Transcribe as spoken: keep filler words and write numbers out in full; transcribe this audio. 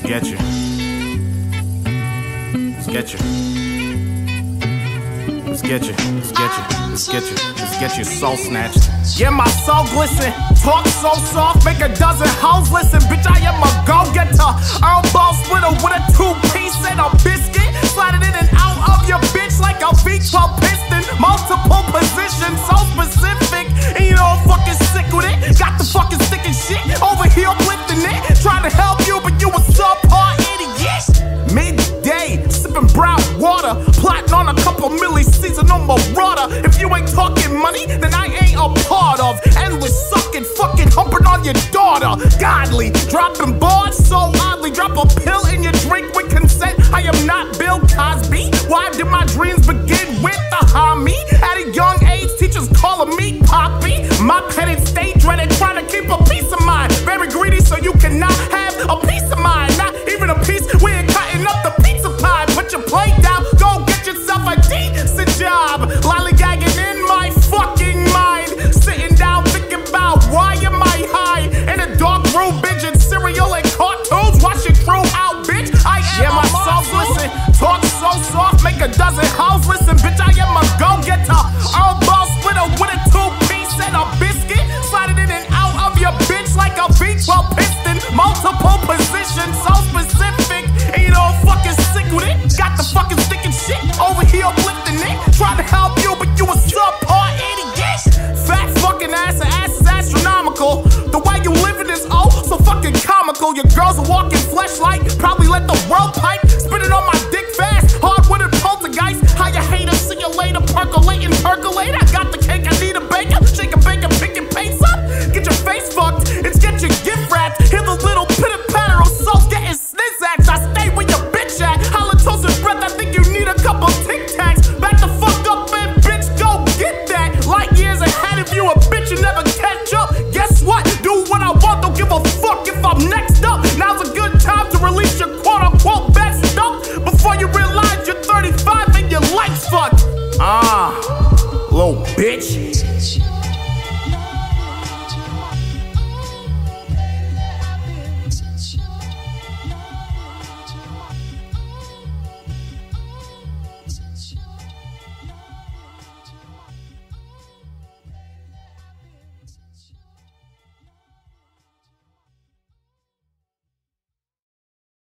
get you. Let's get you. Let's get you. Let's get you. Let's get you. Let's get you soul snatched. Yeah, my soul glisten. Talk so soft, make a dozen hoes listen. Bitch, I am a go-getter. Earl ball splitter with a two-piece and a biscuit. Slide it in and out of your bitch like a V twelve Piston. Multiple positions, so specific. And you know I'm fucking sick with it. Got the fucking stick and shit over here lifting it. Trying to help you, but you a subpar idiot. Midday, sipping brown water. Plotting on a couple milli, seasonal marauder. If you ain't talking money, then I ain't a part of. Endless sucking, fucking humping on your daughter. Godly, dropping bars so oddly. Drop a pill in your drink with consent. I am not Bill Cosby. Why did my dreams begin with the homi? At a young age, teachers calling me papi. My headed stay dreaded, trying to keep a peace of mind. Very greedy, so you cannot have a piece of mind. Not even a piece, we ain't cutting up the pizza pie. Put your plate down, go get yourself a decent job. Lollygagging in my fucking mind. Sitting down thinking about why am I high? In a dark room, binging cereal and cartoons. Watch your crew out, bitch. I am yeah, my soul glisten. Talk so soft, make a dozen hoes listen. Bitch, I am a go-getter. Earl ball splitter with a two-piece and a biscuit. Slide it in and out of your bitch like a V twelve Piston. Multiple positions, so specific. And you know I'm fucking sick with it. Got the fucking stick and shit over here lifting it. Trying to help you, but you a subpar idiot. Fat fucking ass, and ass is astronomical. The way you living is oh so fucking comical. Your girls are walking fleshlight. Probably let the world pipe